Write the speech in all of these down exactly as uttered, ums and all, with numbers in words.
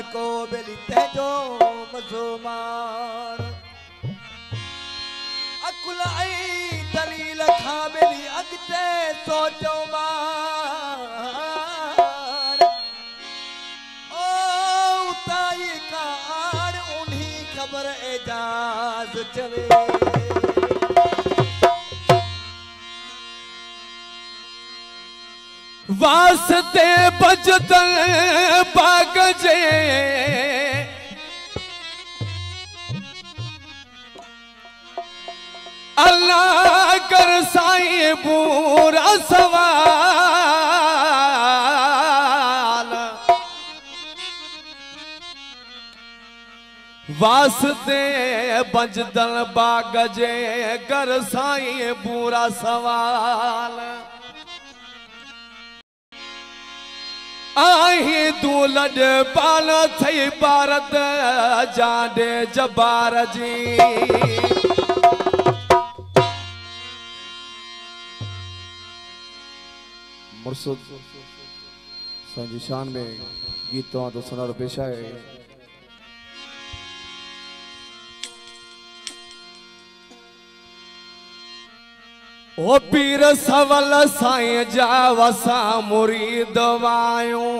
को बेली तेजो मज़ोमान अकुल आई दलील खा बेली अगते सोचो मान ओ ताई कार उन्हीं खबर एजाज चवे वास्ते बजदल बाग जे अल्लाह कर साईं पूरा सवाल वास्ते बजदल बाग जे कर साईं पूरा सवाल आही दूलज पाल थई भारत जाडे जबार जी मुर्शद संजी शान में गीतों तो सुनार पेशा है। ओ पीर सवल साईं जा वसा मुरीद वायूं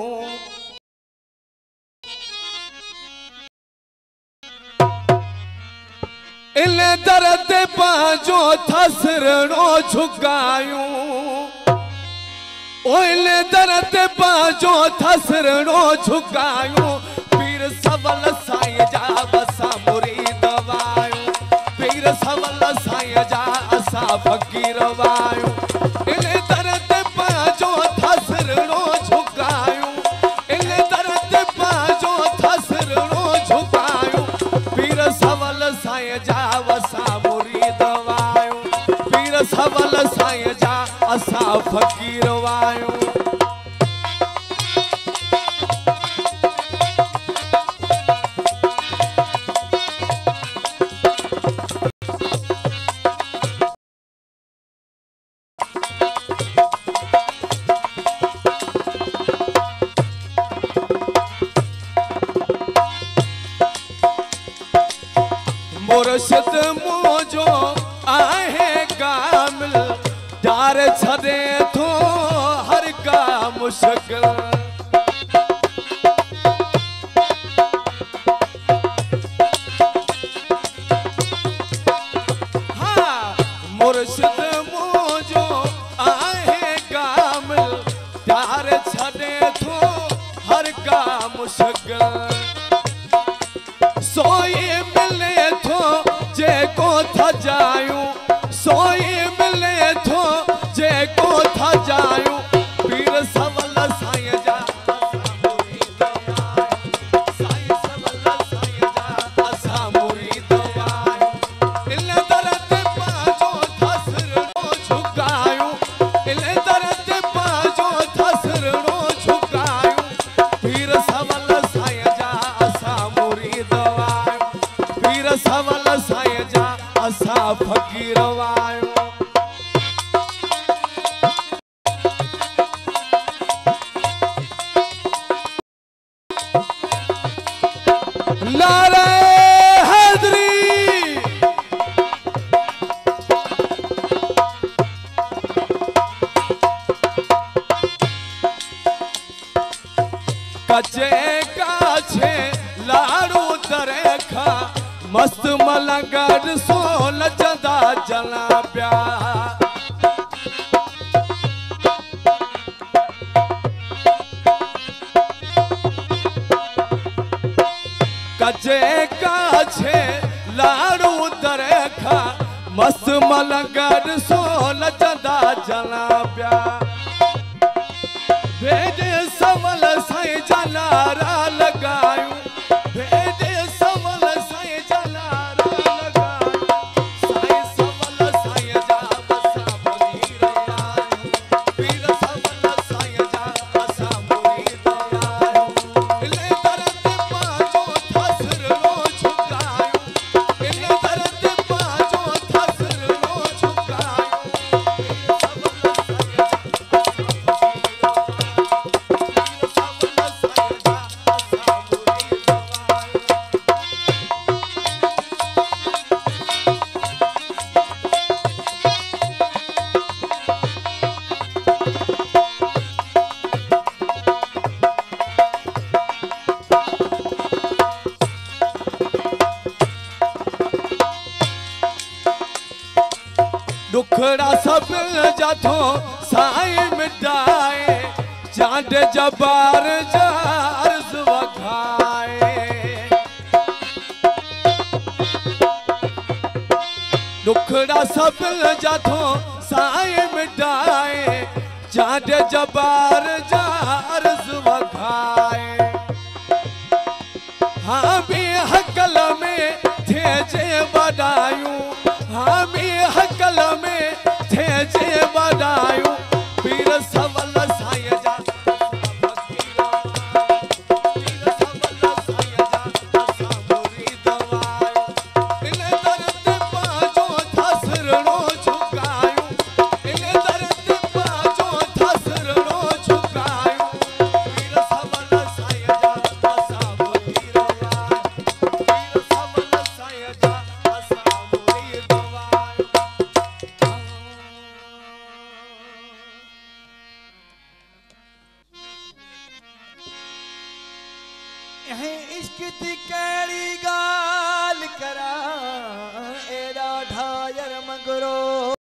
इन दर ते पंहिंजो थसरणो झुकायूं ओ इन दर ते पंहिंजो थसरणो झुकायूं पीर सवल साईं जा वसा मुरीद वायूं पीर सवल साईं जा असा फकीर वायूं इन दर ते पंहिंजो थसरणो झुकायूं इन दर ते पंहिंजो थसरणो झुकायूं पीर सवल साईं जा वसा मुरीद वायूं पीर सवल साईं जा असा फकीर वायूं मुर्शिद मुझो आहे कामिल डार छदे थो हर का मुश्किल हाँ मुर्शिद मुझो आहे कामिल डार छदे थो हर का मुश्किल सोई मिले थो जेको थजायूं सोई मिले थो जेको थजायूं पीर सवल साईं जा साईं सवल साईं जा असा मुरीद वायूं इन दर ते पंहिंजो थसरणो झुकायूं इन दर ते पंहिंजो थसरणो झुकायूं पीर सवल साईं जा असा मुरीद पीर सवल साईं जा असा फकीर वायूं नारे हैदरी कचे काछे लाड़ू दरे खा मस्त मलंगड़ सोल जदा जला प्या कचे काछे लाड़ू दरे खा मस्त मलंगड़ सोल जदा जला प्या भेजे सवल साईं जलारा लगायूं भेजे सवल साईं जलारा लगायूं साईं सवल साईं जा असा मुरीद वायूं पीर सवल साईं जा असा मुरीद वायूं इन दर ते पंहिंजो थसरणो झुकायूं इन दर ते पंहिंजो थसरणो झुकायूं सवल साईं जा सब जाथो साई मिटाए चांद जबार जार वखाए दुखड़ा सब जाथो साई मिटाए चांद जबार जार वखाए हाँ भी हकल में थे जे बदायूं